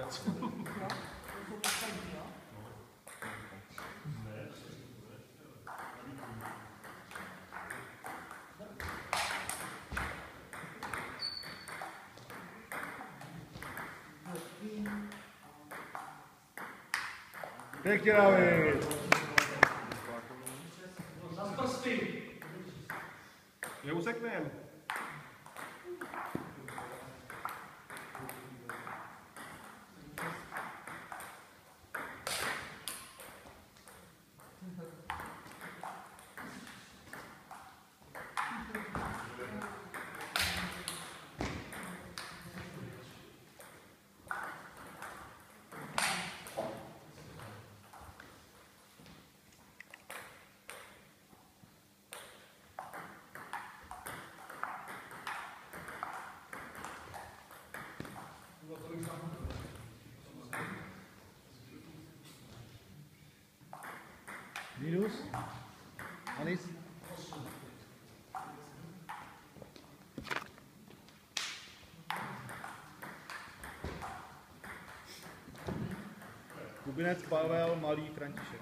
konec. Pěkně, David. Zas prsty. Je useknem. Minus. Anis. Kubinec Pavel, Malý František.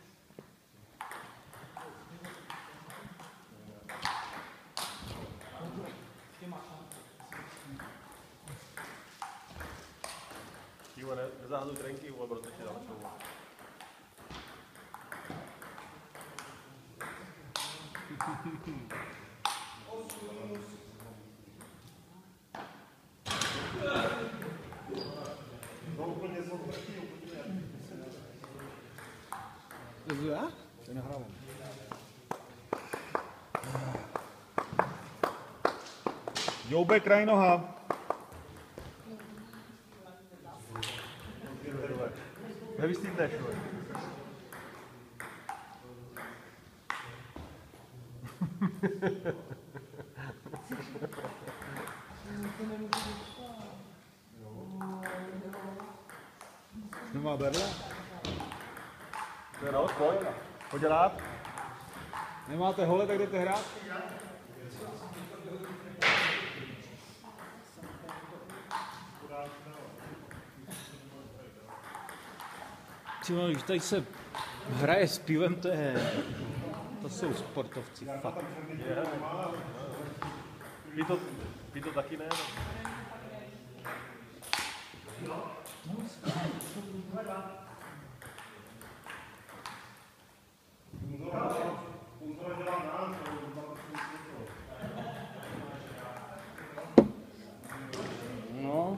Ivo, nezahazuj trenky, Ivo, protože dalšou. Já? To nahrávám. Joube, kraj noha. Nevystýdneš, Nemá berle? To je nahoď, pojď. Pojď hrát. Nemáte hole, tak jdete hrát? Tyjo, když tady se hraje s pivem, to jsou sportovci, fakt. Vy to taky ne? No.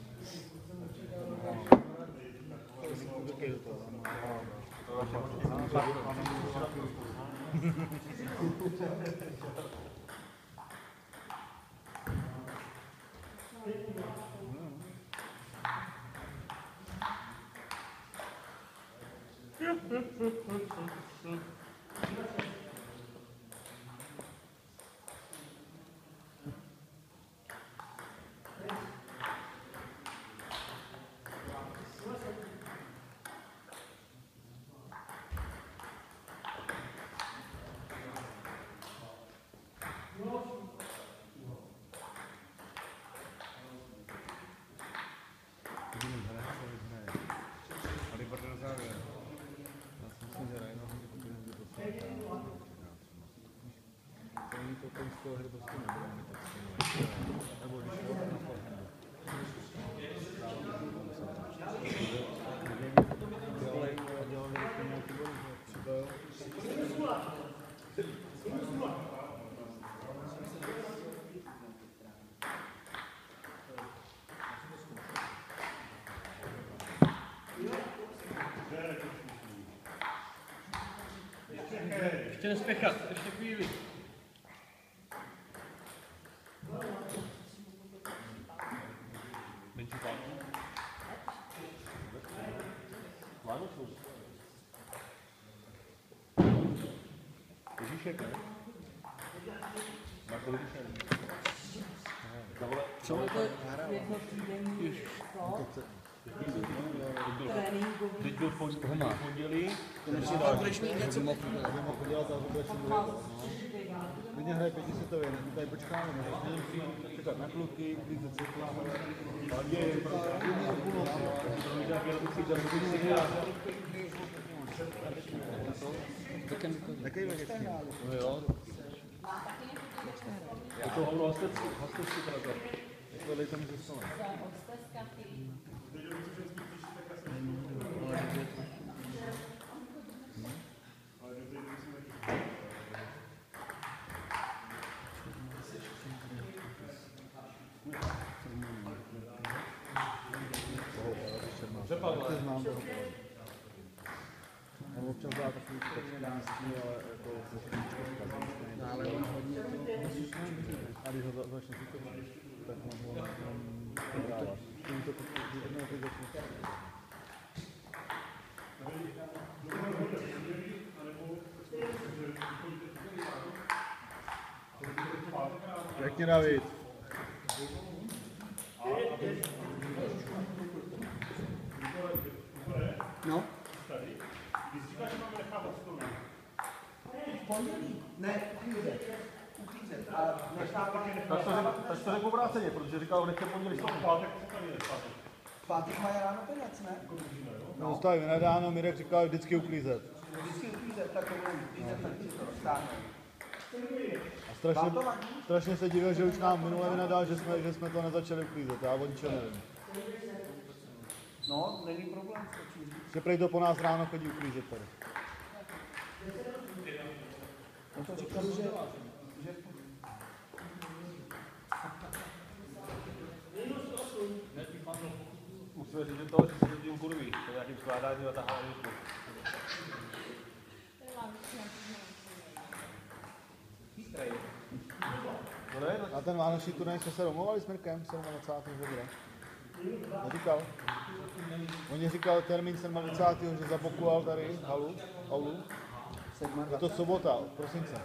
Ještě nespěchat, ještě chvíli. Menší pátku. Vánočů. Ježíšek, ne? Marko Ježíšek. Co je to? Teď byl pondělí. Klidně hraje pětisvětově, my tady počkáme, musíme čekat na kluky, klidně cykla. Jaký vegetní? No jo. Je to hostečky teda. To dejte mi ze stole. On občas dá takový počkánství, ale jako ze špičky zkazí. Ale on hodně a když ho začne chytat, tak mám ho prodávat. Tím to jednou teď začne. Pěkně, David. No. Ne, Tak to řekl obráceně, protože říkal, nechce pondělí z toho pátek. pátek mají ráno peněz, ne? No, stavím nedáno, Mirek říkal vždycky uklízet. Vždycky uklízet, tak to bude uklízet, tak si to dostáhne. A strašně se divil, že už nám minule vynadal, že jsme to nezačali uklízet. Já o ničem nevím. No, není problém, stačí. Že prej to po nás ráno chodí uklízet tady. No to říkal, že Musíme říct, že to, že se lidí kurví, to je nějakým skládáním a tahání. No ne, Na ten vánoční turnaj jsme se domluvali s Mirkem 27. februára. Neříkal. On říkal termín 27. že zabokoval tady aulu. Je to sobota, prosince.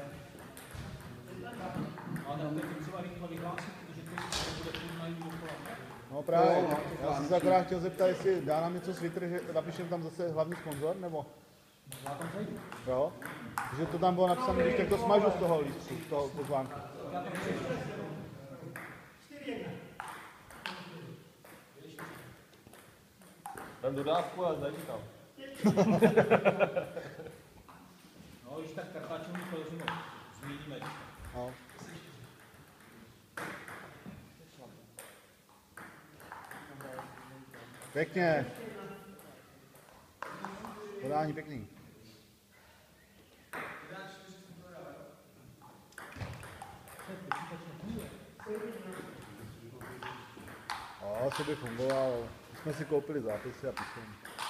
No právě, já jsem se akorát chtěl zeptat, jestli dá nám něco s Twitter, že napíšem tam zase hlavní sponzor, nebo? Jo, že to tam bylo napsané, když tak to smažu z toho lístku, z toho pozvánky. tam dodávku a zajdi tam. No, když tak Kartáčovní Pelřinu zmíníme. No. Pěkně. Podání pěkný. Asi by fungoval. My jsme si koupili zápisy a písem.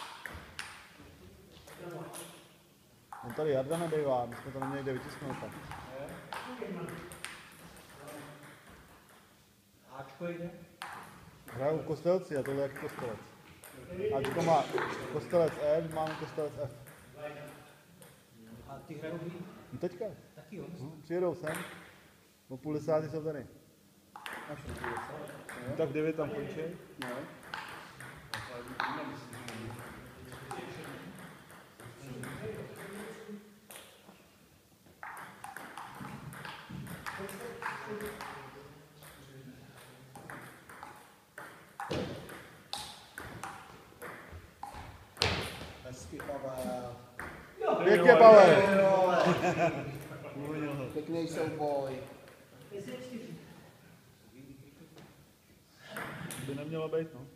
On tady Jarda nebejvá, my jsme to neměli kde vytisknout tak. Ačko jde? Hraju Kostelci a tohle je jak Kostelec. Ačko má Kostelec E, máme Kostelec F. A ty hrajou kdy? No teďka. Taky jo. Přijedou sem. O 9:30 jsou tady. No, tak v 9 tam končí. hezky, Pavel. Pěkně, Pavel. Pěkný souboj. By nemělo být, no.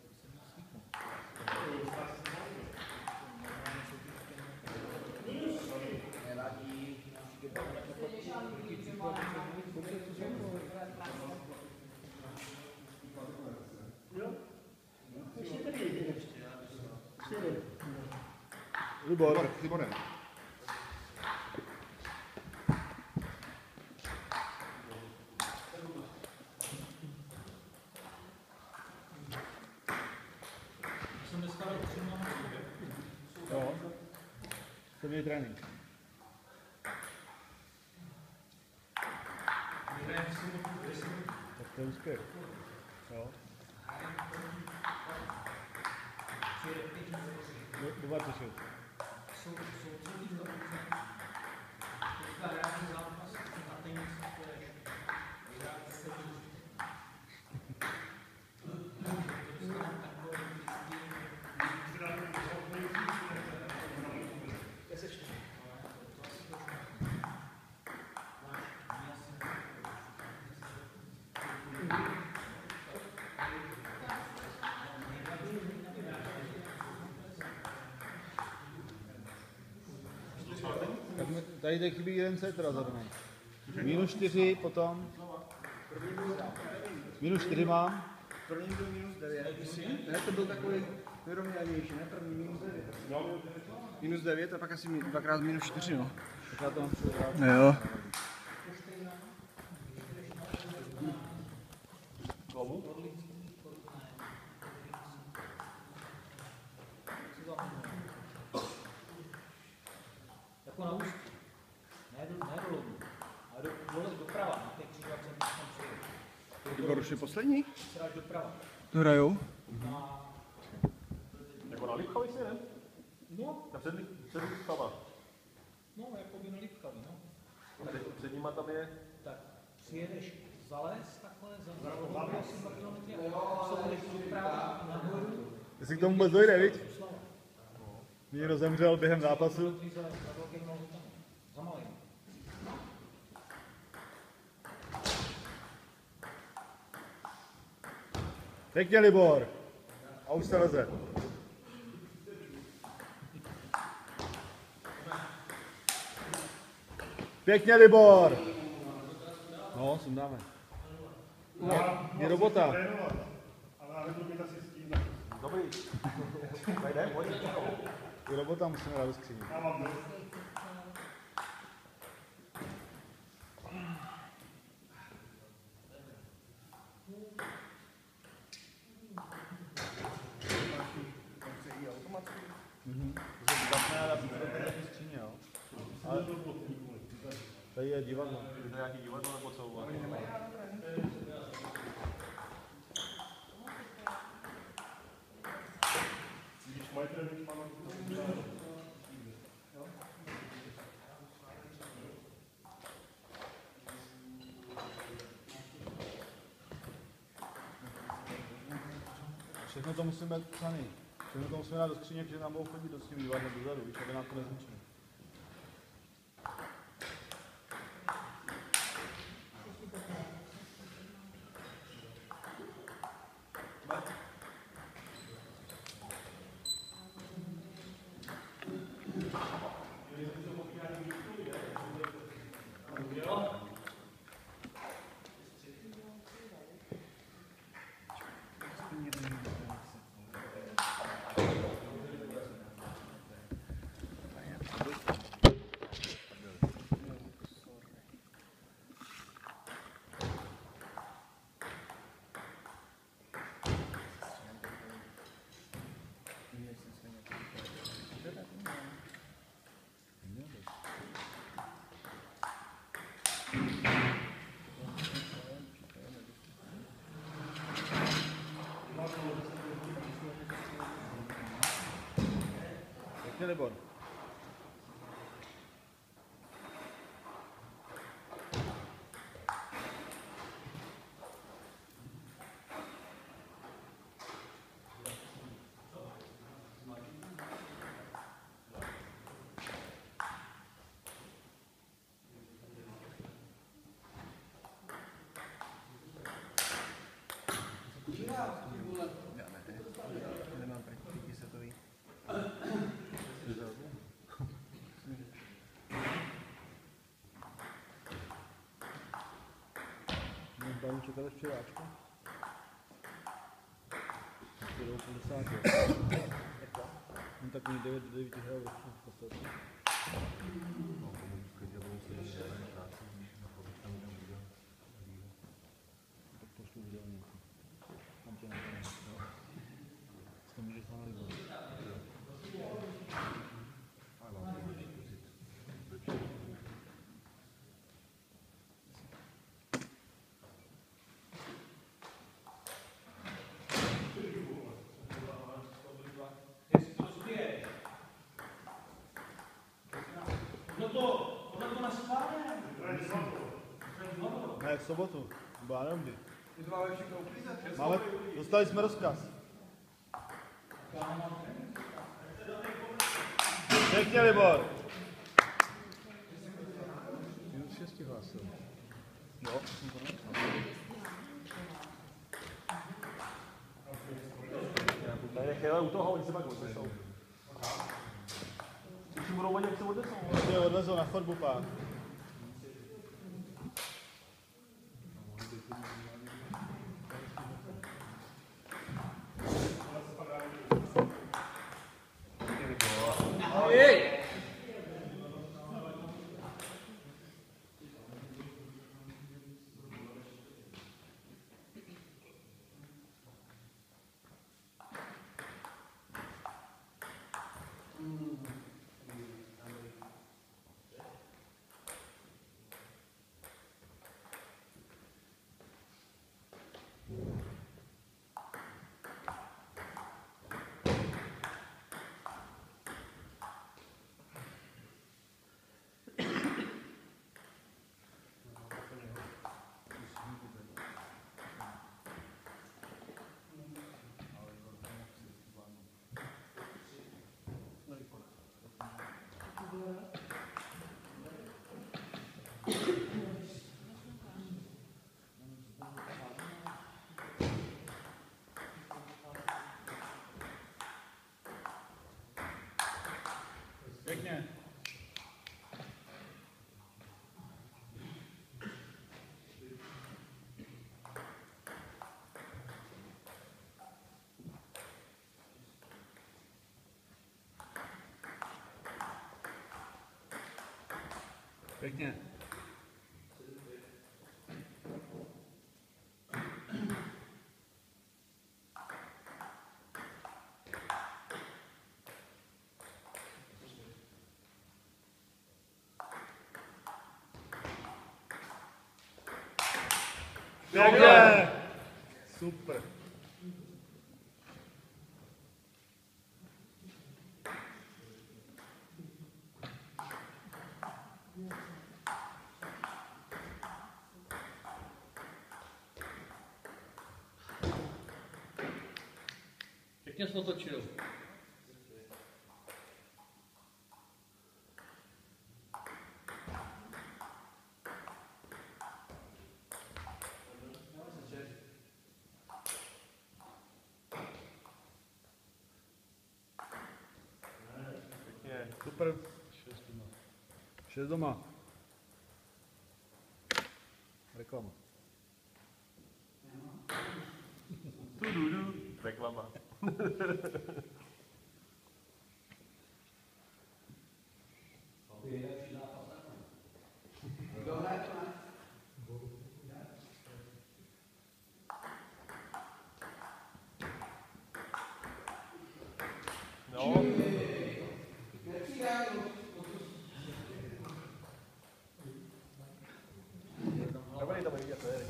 Nevadí. Libor. Liborem. Jo. Jste měli trénink. Tak to je úspěch. Jo. Do Bartošovic. Tady teď chybí jeden set rozhodný. -4 potom. -4 mám. První byl -9. Ne, to byl takový vyrovnanější, ne? První -9. -9 a pak asi dvakrát -4, no. Tak já to mám přihrát. Jo. Jako na ústí. Ne do lodu. Ale dole doprava, na těch křižovací tam přijde. Libor už je poslední? Sráž doprava. To hrajou? Jako na Lipchovici, ne? No, Na před Lipchova. no, jako by na Lipkavě, no. A teď před nima tam je... Tak přijedeš za les, takhle, za lodu, asi 2 kilometry, a jsou jdeš doprava nahoru. Jestli k tomu vůbec dojde, viď? Někdo zemřel během zápasu. Za malým. Pěkně, Libor. A už se leze. Pěkně, Libor. No, sundáme. Je robota. Dobrý. Tady pojď. Je robota, musíme dát do skříně. Ale tady je divadlo. Je to nějaký divadlo nebo co? Všechno to musíme být psaný. Všechno to musíme dát do skříně, že nám budou chodit do s tím divadlem dozadu, víš, aby nám to nezničili. Pěkně, Libor. Nemám proti setový. Budeme čekat až včeráčku. 50. No takový 9 do 9 hrál v podstatě. Tak pošlu video nějaký. Tam tě nakonec. To můžeš analyzovat. Ne, v sobotu. Nebo já nevím kdy. Ty to máme všechno uklízet? Máme, dostali jsme rozkaz. Pěkně, Libor. Minus 6 hlásil. Jo. Tady nechejle u toho, oni se pak odnesou. Když si budou vadit, jak se odnesou. To je odvezl na chodbu pár. Pěkně. Pěkně. Pěkně. Super. Pěkně jsi to točil. Super. 6 doma. Reklama. Reklama. No. Dobrý to vidět, to je.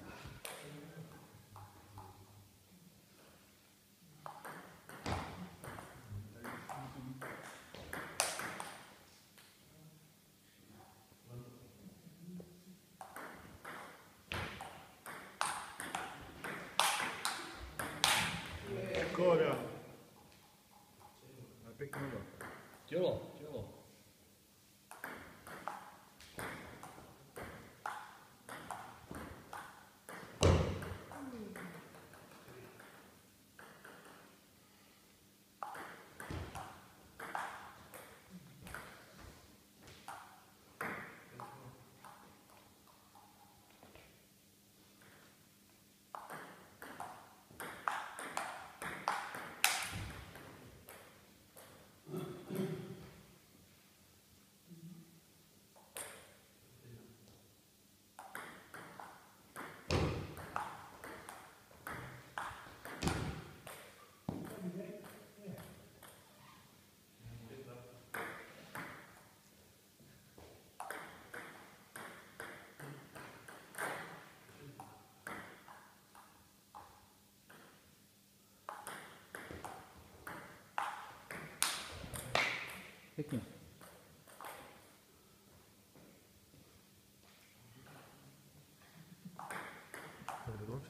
Kóra. Pěkně. Tělo, tělo.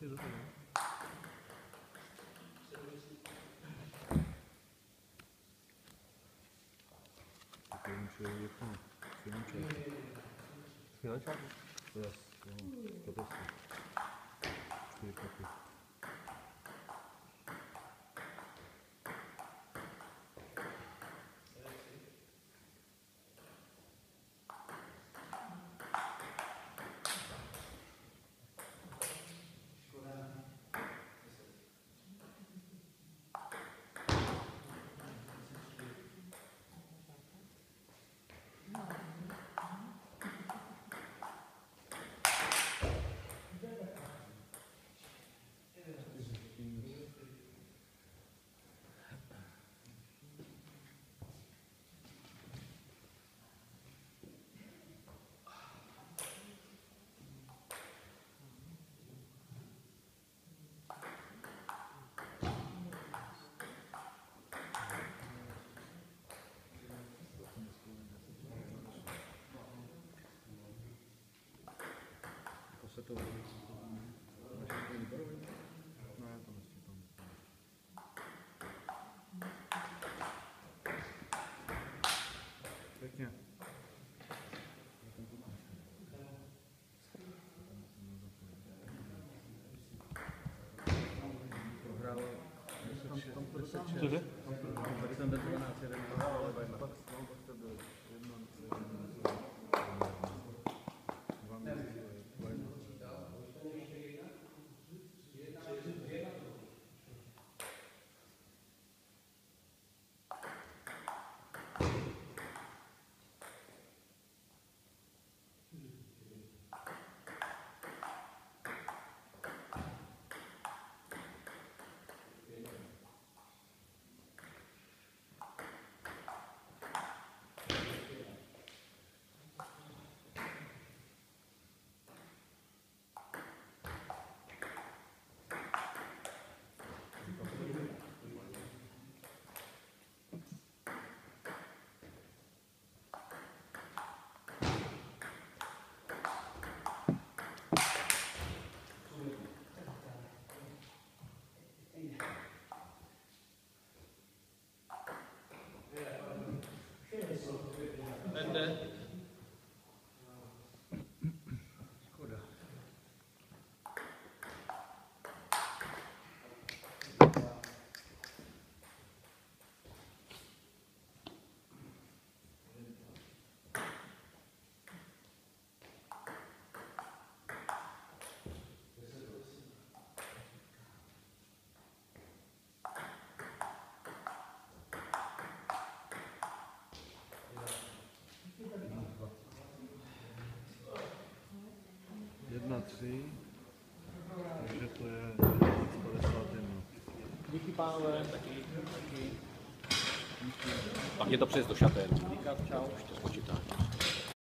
si do toho. Tak jenom člověk je to finančák. Finančák? Yes, to prostě. 4 kapy. Se to pěkně. Prohrál Cože? tady ten 12 jeden, ale pak to byl 1-3, takže to je 51. Díky pánové. Taky. Pak je to přes do šatéru. Čau. Ještě spočítá.